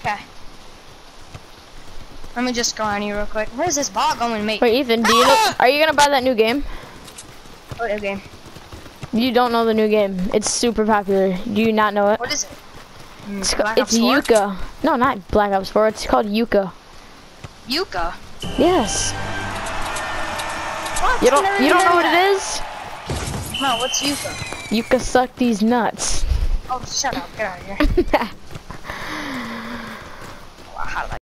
Okay. Let me just go on you real quick. Where's this bot going, mate? Wait, Ethan, do you know, are you gonna buy that new game? What new game? You don't know the new game. It's super popular. Do you not know it? What is it? It's Yuka. No, not Black Ops 4. It's called Yuka. Yuka? Yes. What? You don't know what it is? No, what's Yuka? Yuka suck these nuts. Oh, shut up. Get out of here.